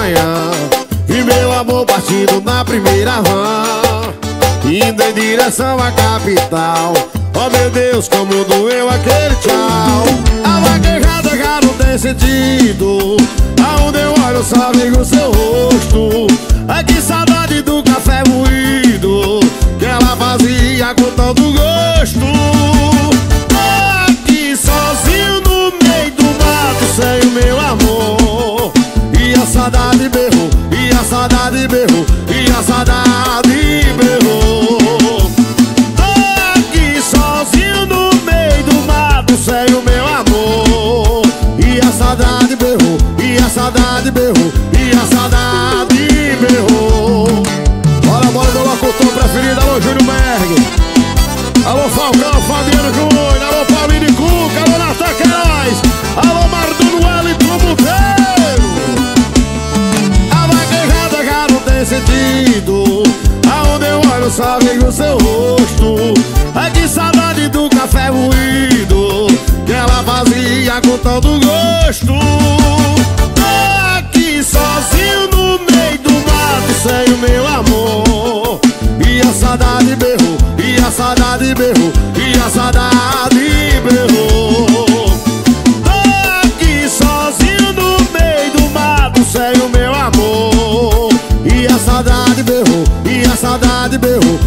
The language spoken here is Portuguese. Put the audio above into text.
manhã, e meu amor partindo na primeira van, indo em direção à capital. Oh meu Deus, como doeu aquele tchau. A vaquejada já não tem sentido, aonde eu olho só vejo seu rosto. Ai que saudade do café moído que ela fazia com tanto gosto. Aqui sozinho no meio do mato sem o meu amor, e a saudade berrou, e a saudade berrou, e a saudade berrou. Aqui sozinho no meio do mato sem o meu amor, e a saudade berrou, e a saudade berrou, e a saudade berrou. Bora, bora, meu locutor preferido, alô Júnior Berg, alô Falcão, Fabiano Júnior, alô Paulinho de Cuca, alô Natan Queiroz, alô Marduno Wellington Monteiro. A vaquejada já não tem sentido, aonde eu olho só vejo seu rosto. Ai que saudade do café moído que ela fazia com tanto gosto. Aqui sozinho no meio do mato sem o meu amor, e a saudade berrou, e a saudade berrou, e a saudade berrou. Aqui sozinho no meio do mato sem o meu amor, e a saudade berrou, e a saudade berrou,